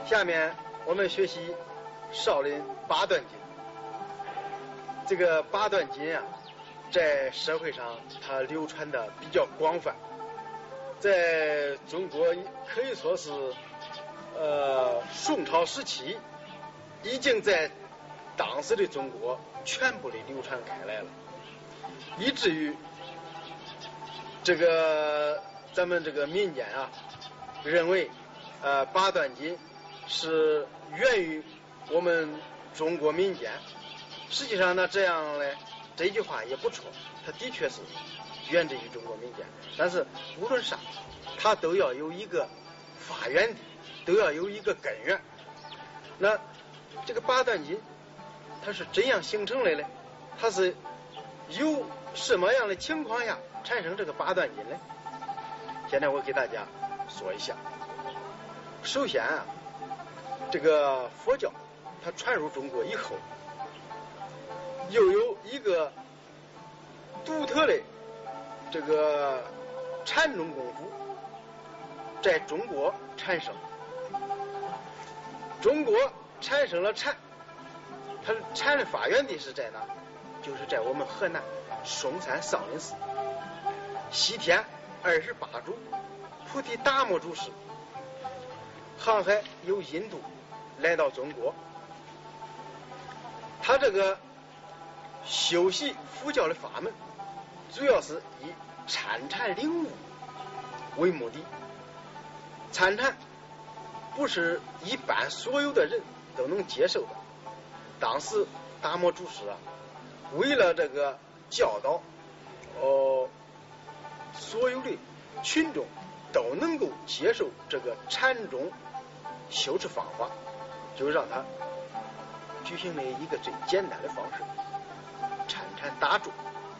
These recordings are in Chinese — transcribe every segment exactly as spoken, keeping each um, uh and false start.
下面我们学习少林八段锦。这个八段锦啊，在社会上它流传的比较广泛，在中国可以说是呃宋朝时期已经在当时的中国全部的流传开来了，以至于这个咱们这个民间啊认为呃八段锦是源于我们中国民间。实际上呢，这样呢，这句话也不错，它的确是源自于中国民间。但是无论啥，它都要有一个发源地，都要有一个根源。那这个八段锦它是怎样形成的呢？它是有什么样的情况下产生这个八段锦呢？现在我给大家说一下。首先啊，这个佛教它传入中国以后，又有一个独特的这个禅宗功夫在中国产生。中国产生了禅，它禅的发源地是在哪？就是在我们河南嵩山少林寺。西天二十八祖菩提达摩祖师航海由印度来到中国，他这个修习佛教的法门，主要是以参禅领悟为目的。参禅不是一般所有的人都能接受的。当时达摩祖师啊，为了这个教导哦、呃、所有的群众都能够接受这个禅宗修持方法，就让他举行了一个最简单的方式，参禅打坐。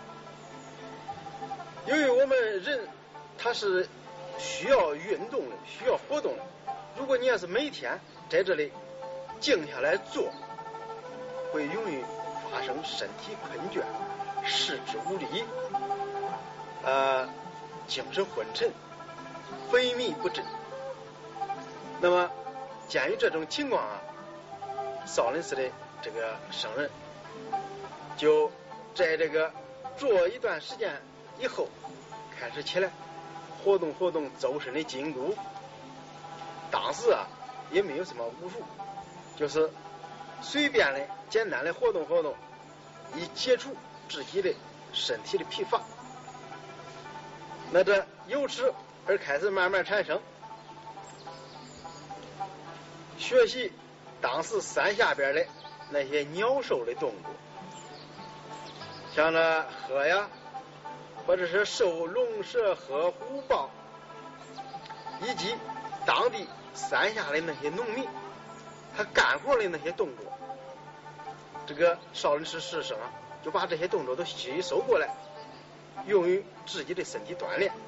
由于我们人他是需要运动的，需要活动的，如果你要是每天在这里静下来做，会容易发生身体困倦、四肢无力、呃精神昏沉、萎靡不振。那么鉴于这种情况啊，少林寺的这个僧人就在这个做一段时间以后，开始起来活动活动周身的筋骨。当时啊也没有什么武术，就是随便的简单的活动活动，以解除自己的身体的疲乏。那这由此而开始慢慢产生学习当时山下边的那些鸟兽的动作，像那鹤呀，或者是兽、龙、蛇、鹤、虎、豹，以及当地山下的那些农民他干活的那些动作。这个少林寺师生啊，就把这些动作都吸收过来，用于自己的身体锻炼。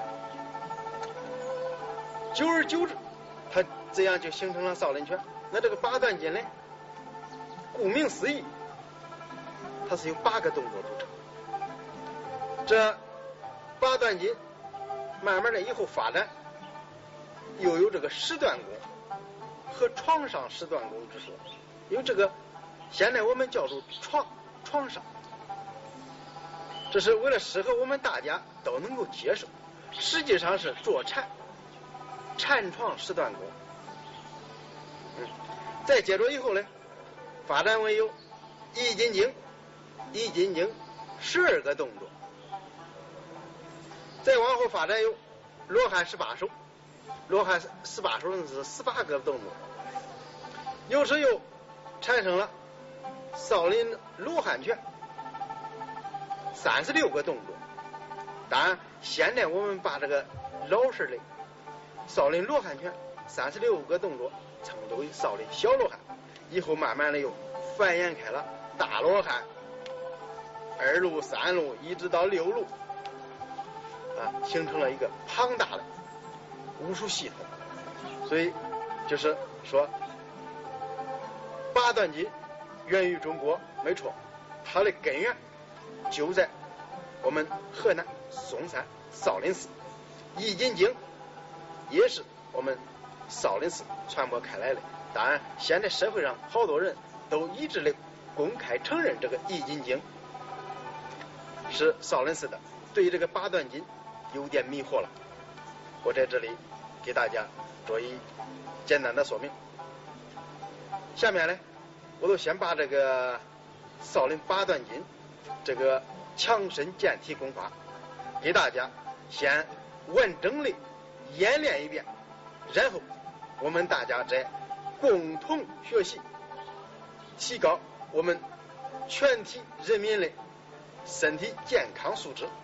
久而久之，他这样就形成了少林拳。那这个八段锦呢，顾名思义，它是由八个动作组成。这八段锦慢慢的以后发展，又有这个十段功和床上十段功之说。因为这个现在我们叫做床床上，这是为了适合我们大家都能够接受，实际上是坐禅禅床十段功。嗯，再接着以后呢，发展为有易筋经，易筋经十二个动作，再往后发展有罗汉十八手，罗汉十八手是十八个动作，由此又产生了少林罗汉拳三十六个动作。当然现在我们把这个老式的少林罗汉拳三十六个动作称之为少林小罗汉，以后慢慢的又繁衍开了大罗汉、二路、三路一直到六路啊，形成了一个庞大的武术系统。所以就是说八段锦源于中国没错，它的根源就在我们河南嵩山少林寺。易筋经也是我们少林寺传播开来的。当然，现在社会上好多人都一致的公开承认这个易筋经是少林寺的，对于这个八段锦有点迷惑了。我在这里给大家做一简单的说明。下面呢，我就先把这个少林八段锦这个强身健体功法给大家先完整的演练一遍，然后我们大家再共同学习，提高我们全体人民的身体健康素质。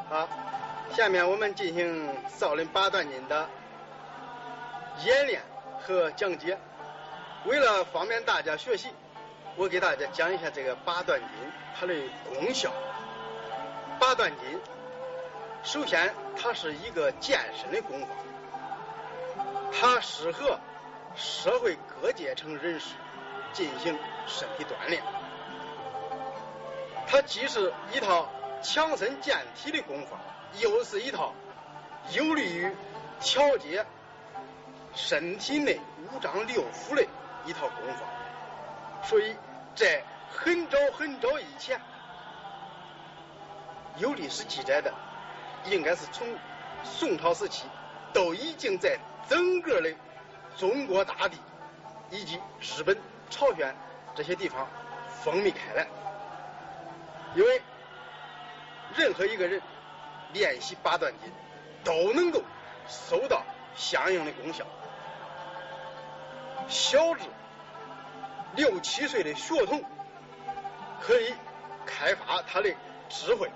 好，下面我们进行少林八段锦的演练和讲解。为了方便大家学习，我给大家讲一下这个八段锦它的功效。八段锦，首先它是一个健身的功法，它适合社会各阶层人士进行身体锻炼。它既是一套强身健体的功法，又是一套有利于调节身体内五脏六腑的一套功法。所以在很早很早以前，有历史记载的，应该是从宋朝时期，都已经在整个的中国大地以及日本、朝鲜这些地方风靡开来。因为任何一个人练习八段锦都能够收到相应的功效。小至六七岁的学童可以开发他的智慧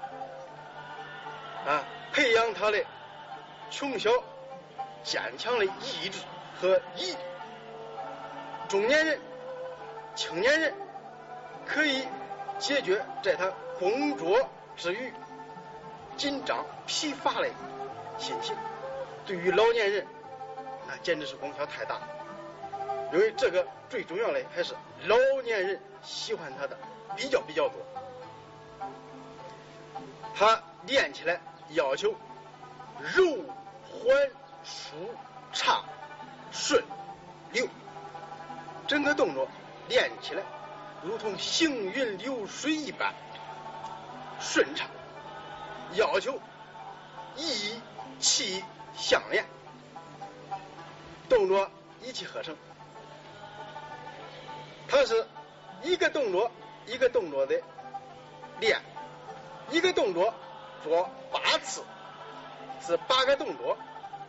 啊，培养他的从小坚强的意志和毅力。中年人、青年人可以解决在他工作之余紧张疲乏的心情。对于老年人，那简直是功效太大了。因为这个最重要的还是老年人喜欢他的比较比较多。他练起来要求柔缓舒畅顺溜，整个动作练起来如同行云流水一般顺畅，要求意气相连，动作一气呵成。它是一个动作一个动作的练，一个动作做八次，是八个动作。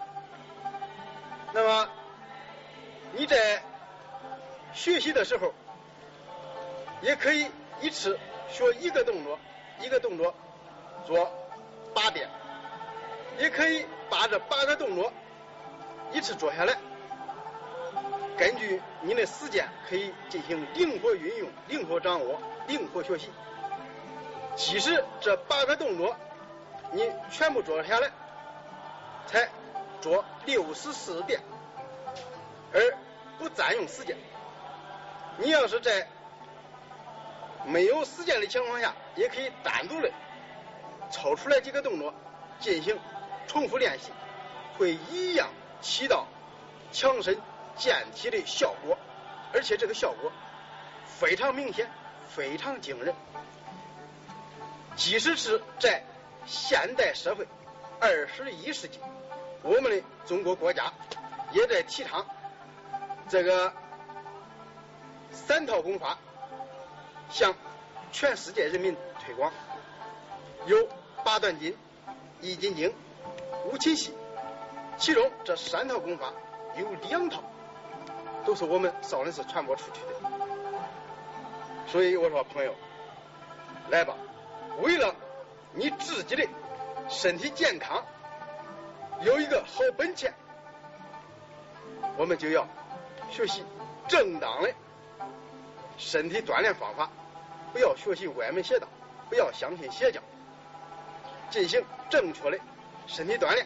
那么你在学习的时候，也可以一次学一个动作，一个动作做八遍，也可以把这八个动作一次做下来。根据你的时间，可以进行灵活运用、灵活掌握、灵活学习。即使这八个动作你全部做下来，才做六十四遍，而不占用时间。你要是在没有时间的情况下，也可以单独的抽出来几个动作进行重复练习，会一样起到强身健体的效果，而且这个效果非常明显，非常惊人。即使是在现代社会二十一世纪，我们的中国国家也在提倡这个三套功法向全世界人民推广，有八段锦、易筋经、五禽戏，其中这三套功法有两套都是我们少林寺传播出去的。所以我说朋友，来吧，为了你自己的身体健康有一个好本钱，我们就要学习正当的身体锻炼方法，不要学习歪门邪道，不要相信邪教，进行正确的身体锻炼。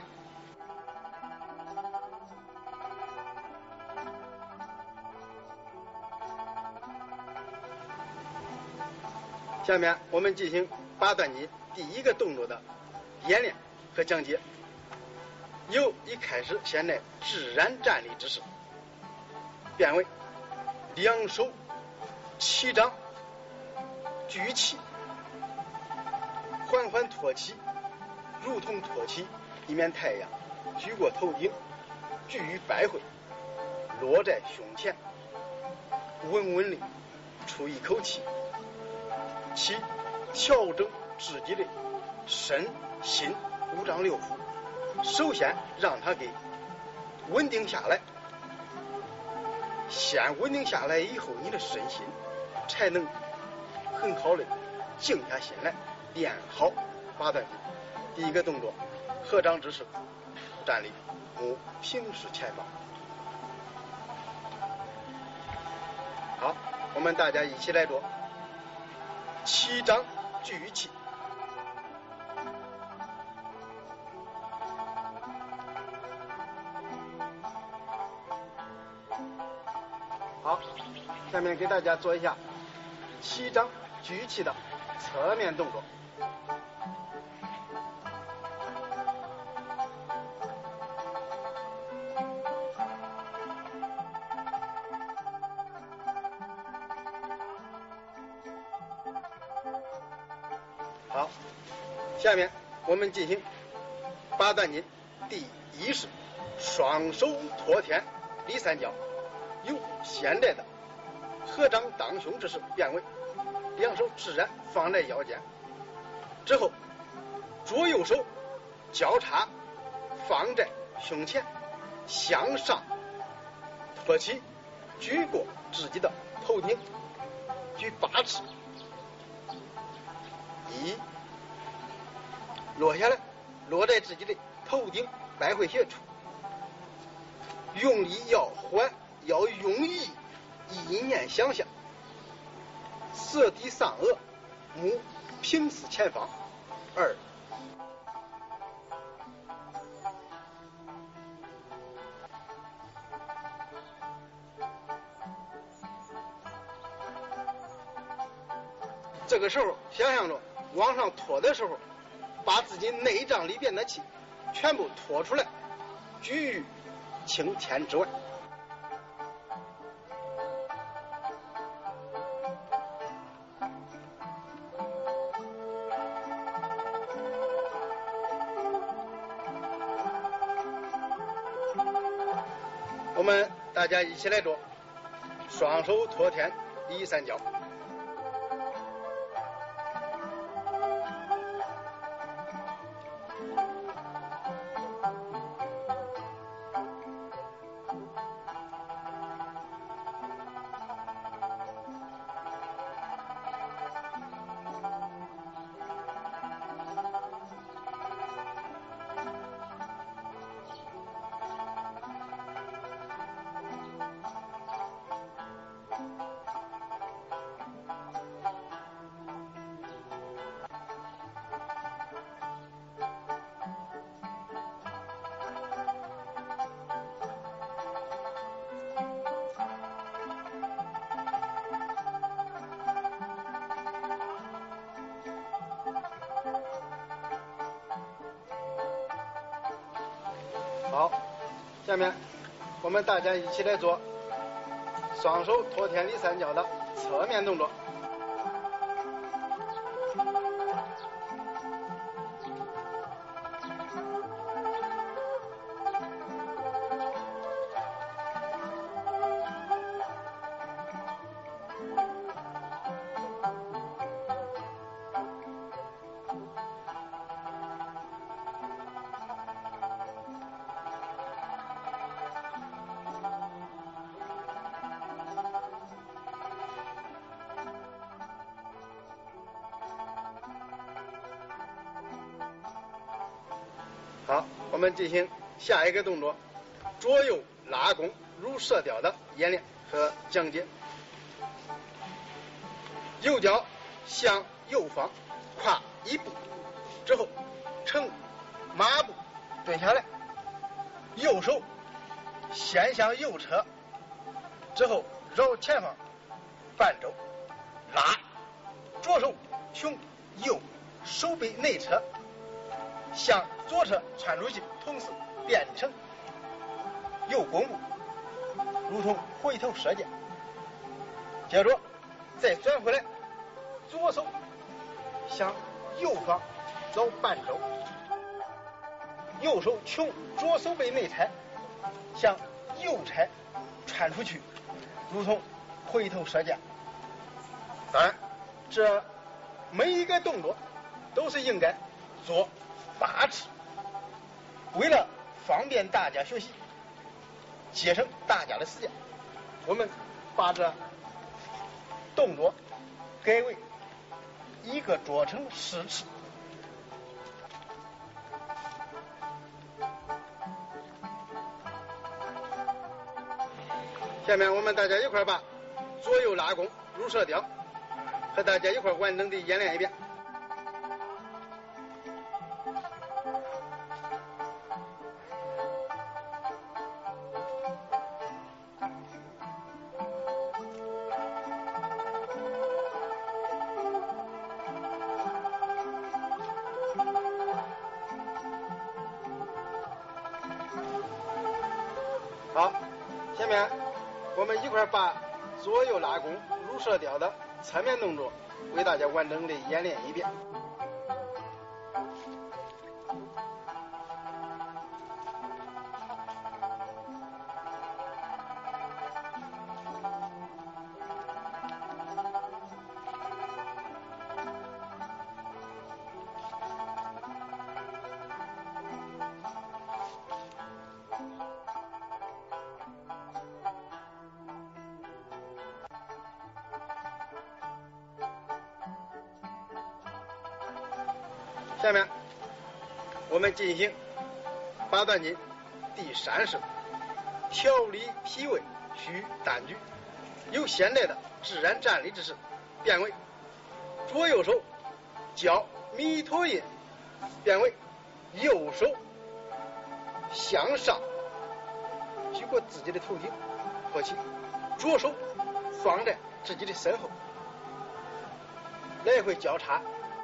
下面我们进行八段锦第一个动作的演练和讲解。由一开始现在自然站立之势，变为两手齐掌举起，缓缓托起，如同托起一面太阳，举过头顶，举于百会，落在胸前，稳稳地出一口气。其调整自己的身心五脏六腑，首先让它给稳定下来，先稳定下来以后，你的身心才能很好的静下心来练好八段锦。 第一个动作，合掌之势，站立，目平视前方。好，我们大家一起来做七掌举起。好，下面给大家做一下七掌举起的侧面动作。好，下面我们进行八段锦第一式，双手托天立三角，由现在的合掌当胸之势变为两手自然放在腰间，之后左右手交叉放在胸前，向上托起，举过自己的头顶，举八次，一落下来，落在自己的头顶百会穴处，用力要缓，要用意意念想象，舌抵上颚，目平视前方。二这个时候想象着往上托的时候，把自己内脏里边的气全部拖出来，举于青天之外。我们大家一起来做双手托天立三角。好，下面我们大家一起来做双手托天立三角的侧面动作。好，我们进行下一个动作，左右拉弓如射雕的演练和讲解。右脚向右方跨一步，之后呈马步蹲下来，右手先向右侧，之后绕前方半周，拉，左手从右手背内侧向左侧穿出去，同时变成右弓步，如同回头射箭。接着再转回来，左手向右方绕半周，右手从左手背内踩，向右踩穿出去，如同回头射箭。当然，这每一个动作都是应该做八次。为了方便大家学习，节省大家的时间，我们把这动作改为一个做成十次。 下面我们大家一块把左右拉弓入射雕和大家一块完整的演练一遍。好，下面我们一块把左右拉弓入射雕的侧面动作为大家完整的演练一遍。下面我们进行八段锦第三式调理脾胃虚单举，由现代的自然站立之势变为左右手交弥陀印，变为右手向上举过自己的头顶托起，左手放在自己的身后，来回交叉。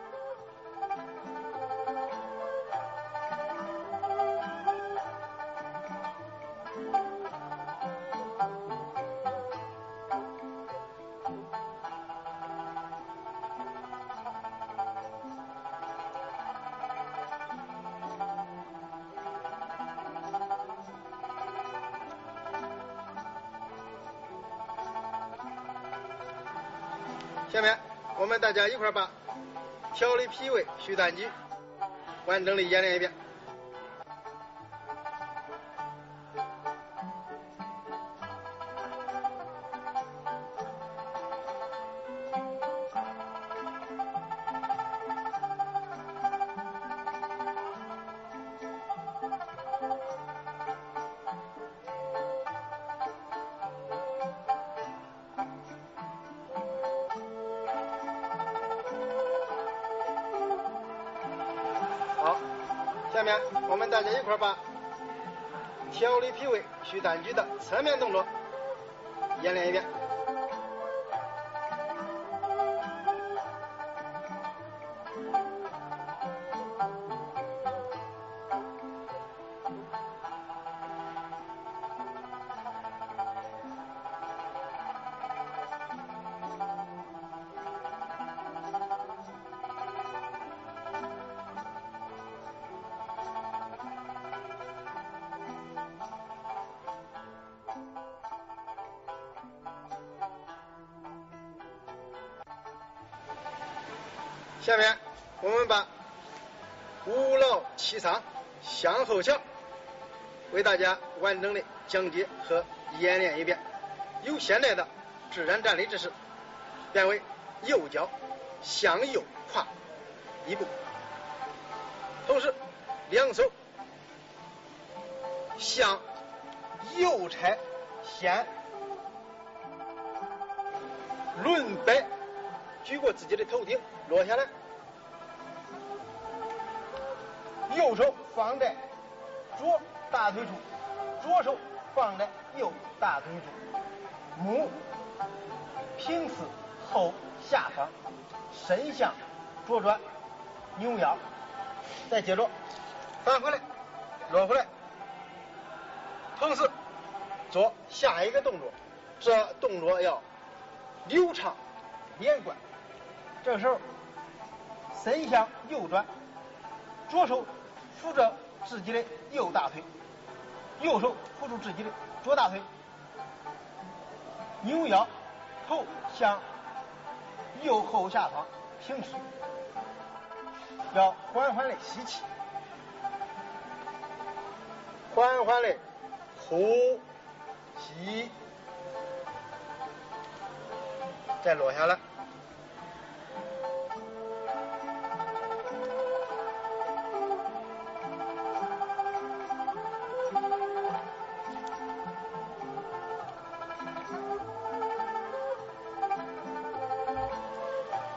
下面我们大家一块把调理脾胃虚单举完整的演练一遍。好，下面我们大家一块把调理脾胃虚单举的侧面动作演练一遍。下面我们把五劳七伤向后翘为大家完整的讲解和演练一遍，由现在的自然站立之势变为右脚向右跨一步，同时两手向右拆先轮摆举过自己的头顶落下来，右手放在左大腿处，左手放在右大腿处，目平视后下方，身向左转扭腰，再接着返回来落回来，同时做下一个动作，这动作要流畅连贯。这时候身向右转，左手扶着自己的右大腿，右手扶住自己的左大腿，扭腰，头向右后下方平视，要缓缓的吸气，缓缓的呼吸，再落下来。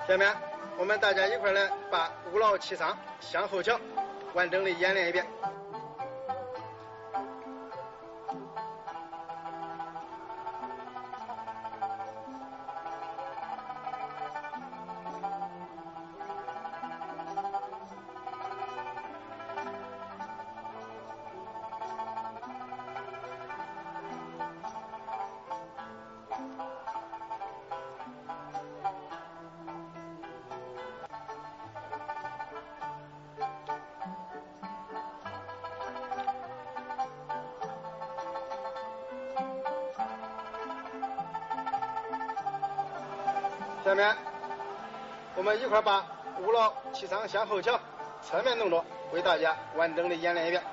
下面我们大家一块来把五劳七伤向后翘完整的演练一遍。下面我们一块把五劳七伤向后翘侧面动作为大家完整的演练一遍。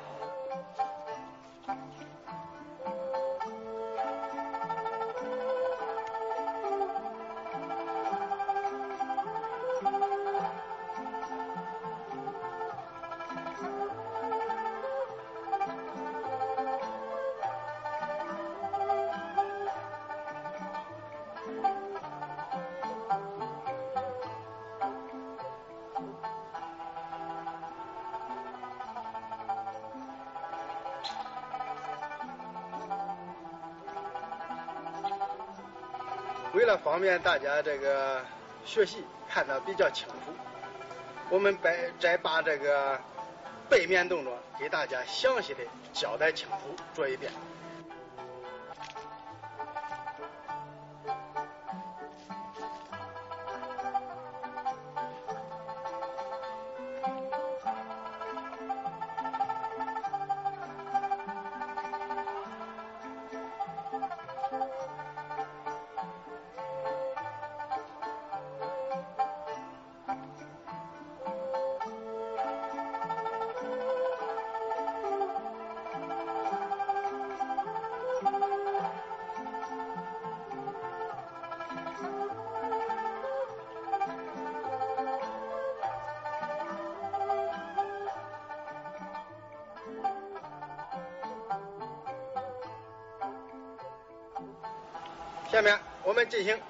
为了方便大家这个学习看得比较清楚，我们再再把这个背面动作给大家详细的交代清楚做一遍。下面我们进行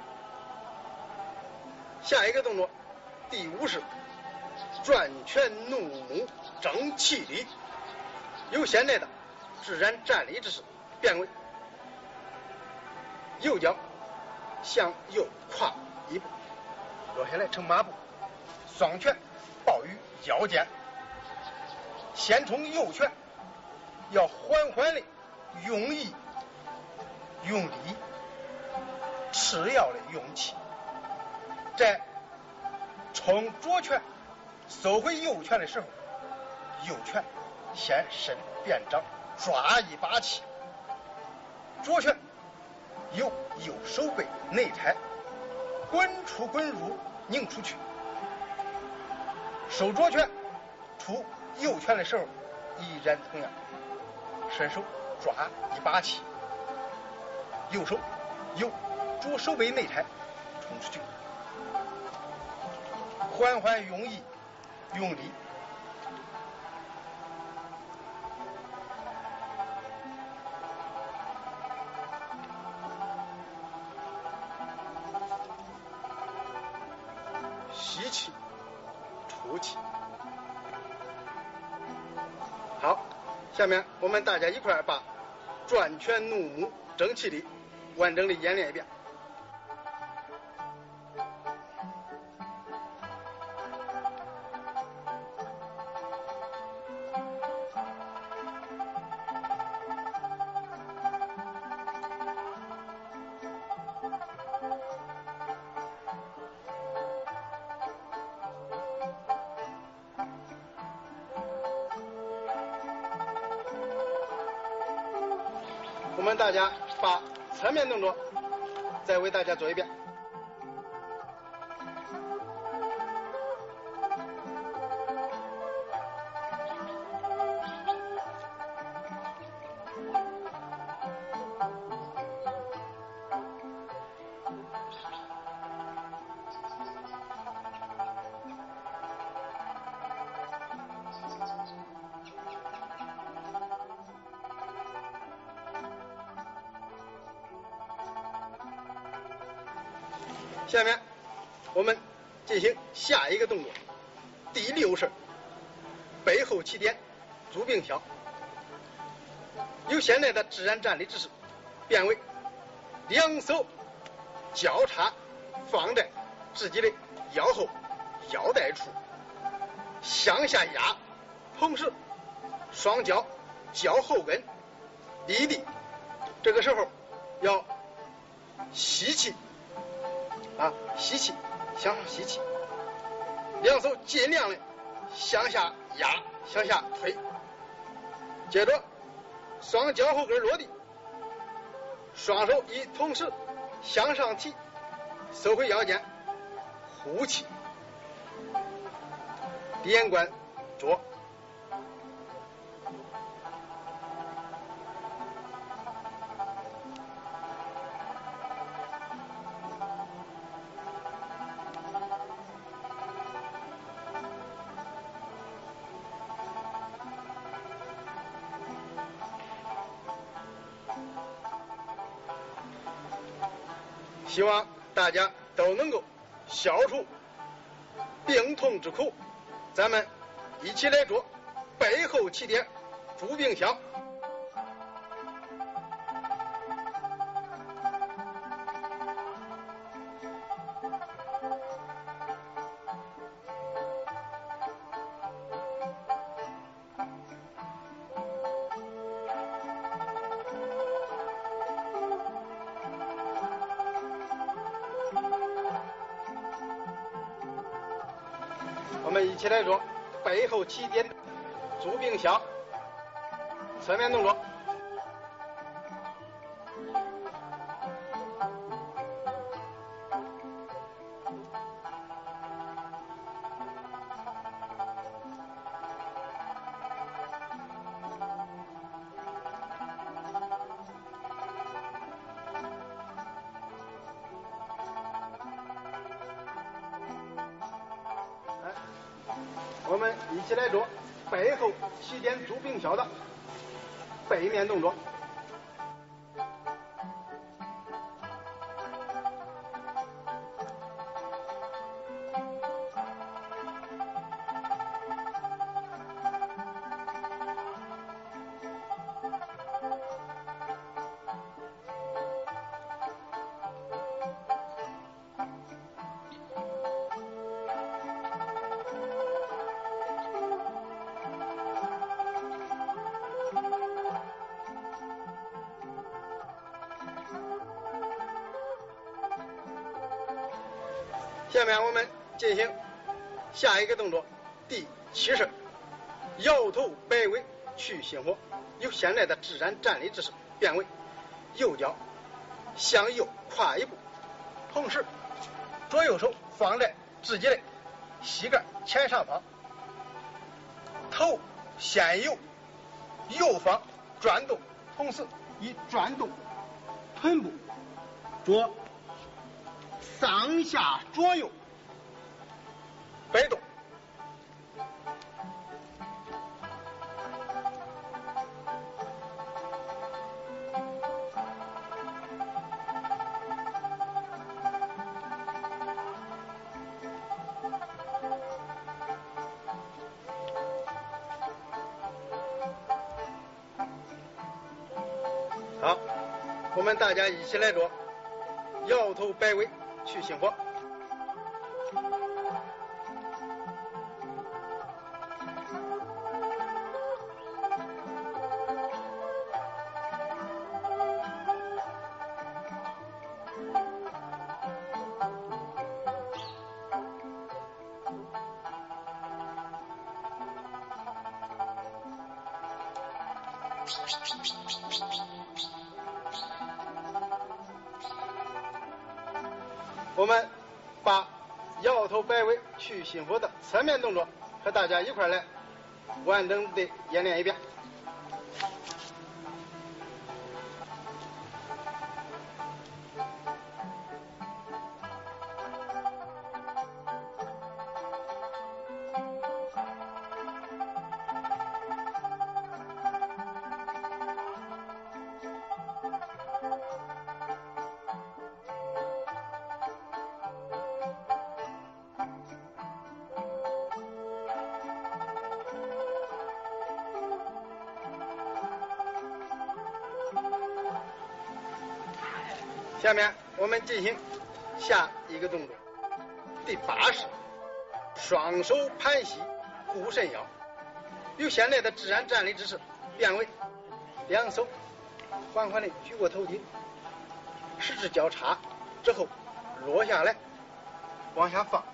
下一个动作，第五式转拳怒目正气力，由现在的自然站立之势变为右脚向右跨一步，落下来成马步，双拳抱于腰间，先从右拳要缓缓的用力用力次要的用气，在从左拳收回右拳的时候，右拳先伸变掌抓一把气，左拳由右手背内踩滚出滚入拧出去，收左拳出右拳的时候依然同样伸手抓一把气，右手由左手背内踩冲出去，缓缓用力用力，吸气吐气。好，下面我们大家一块把转拳怒目正气力完整的演练一遍。我们大家把侧面动作再为大家做一遍。下面我们进进行下一个动作，第六式背后起点足并挑，由现在的自然站立姿势变为两手交叉放在自己的腰后腰带处，向下压，同时双脚脚后跟离地，这个时候要吸气啊，吸气，向上吸气，两手尽量的向下压，向下推，接着双脚后跟落地，双手以同时向上提，收回腰间，呼气，点关坐。希望大家都能够消除病痛之苦，咱们一起来做背后起点足并挑。我们一起来做背后起点足并挑，侧面动作。我们一起来做背后起点足并挑的背面动作。下面我们进行下一个动作，第七式摇头摆尾去心火，由现在的自然站立姿势变为右脚向右跨一步，同时左右手放在自己的膝盖前上方，头先由右方转动，同时以转动臀部做上下左右摆动。好，我们大家一起来做摇头摆尾去心火。我们把摇头摆尾去心火的侧面动作和大家一块来完整的演练一遍。 下面我们进行下一个动作，第八式，双手盘膝护肾腰，由现在的自然站立姿势变为两手缓缓地举过头顶，十指交叉之后落下来，往下放。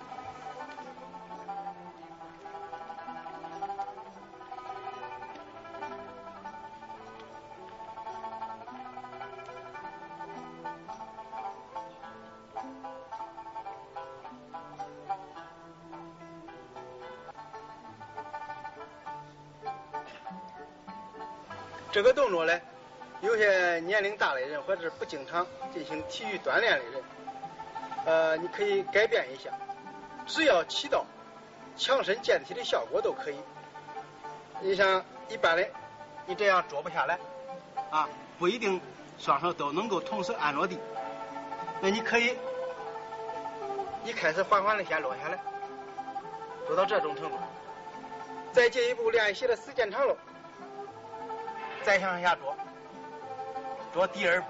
这个动作呢，有些年龄大的人或者是不经常进行体育锻炼的人，呃，你可以改变一下，只要起到强身健体的效果都可以。你像一般的，你这样坐不下来啊，不一定双手都能够同时按落地，那你可以一开始缓缓的先落下来，做到这种程度，再进一步练习的时间长了，再向下做，做第二步，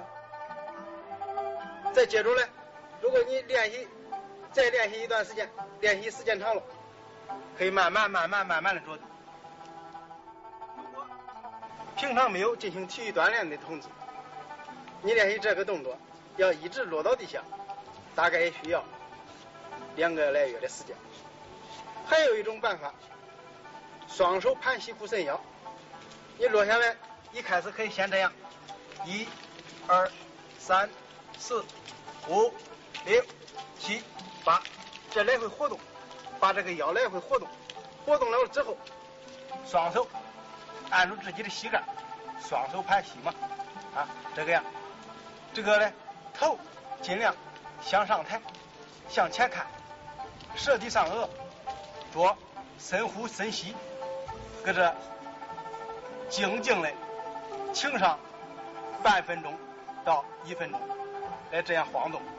再接着呢，如果你练习再练习一段时间，练习时间长了，可以慢慢慢慢慢慢的做。如果平常没有进行体育锻炼的同志，你练习这个动作要一直落到地下，大概也需要两个来月的时间。还有一种办法，双手盘膝护肾腰，你落下来一开始可以先这样，一、二、三、四、五、六、七、八，这来回活动，把这个腰来回活动，活动了之后，双手按住自己的膝盖，双手盘膝嘛，啊，这个样，这个呢，头尽量向上抬，向前看，舌体上颚，做深呼深吸，搁这静静的停上半分钟到一分钟，来这样晃动，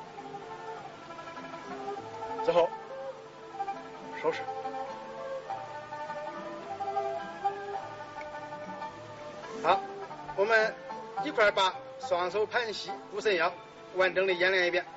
之后收拾。好，我们一块把双手盘膝护肾腰完整的演练一遍。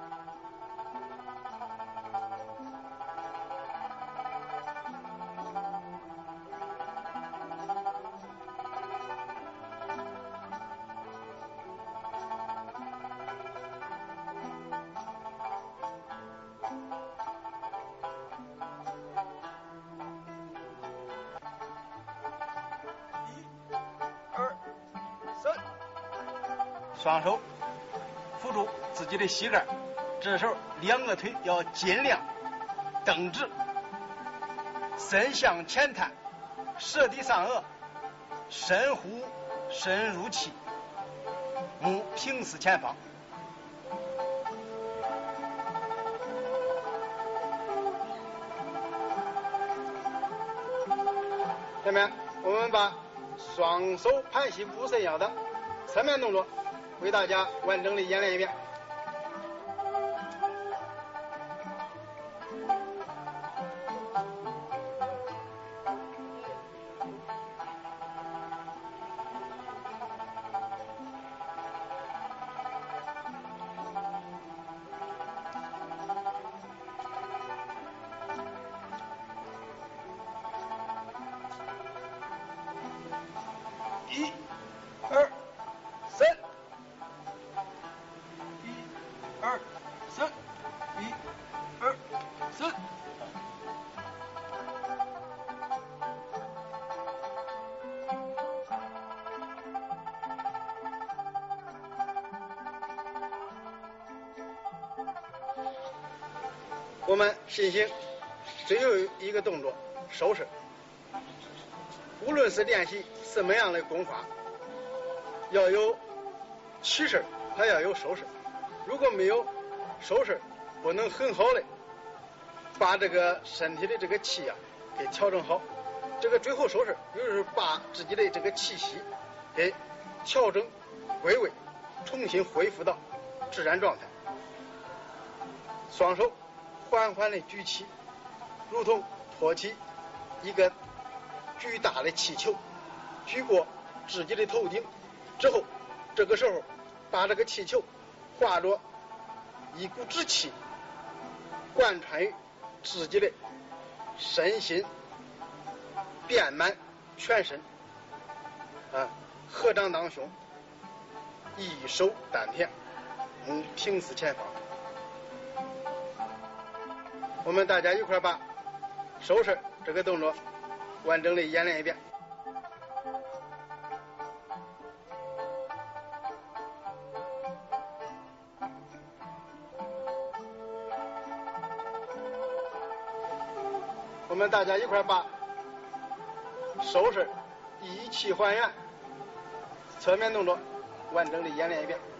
双手扶住自己的膝盖，这时候两个腿要尽量蹬直，身向前探，舌体上颚，深呼深入气，目平视前方。下面我们把双手盘膝护肾腰的侧面动作为大家完整的演练一遍。一、二、三。一、二、三。一、二、三。我们进行最后一个动作，收拾。无论是练习什么样的功法，要有起势，还要有收势。如果没有收势，不能很好的把这个身体的这个气啊给调整好。这个最后收势，就是把自己的这个气息给调整归位，重新恢复到自然状态。双手缓缓的举起，如同托起一个巨大的气球，举过自己的头顶之后，这个时候把这个气球化着一股之气，贯穿于自己的身心，遍满全身。啊，合掌当胸，一手丹田，嗯，平视前方。我们大家一块把手势这个动作完整的演练一遍。我们大家一块把手势一气还原，侧面动作完整的演练一遍。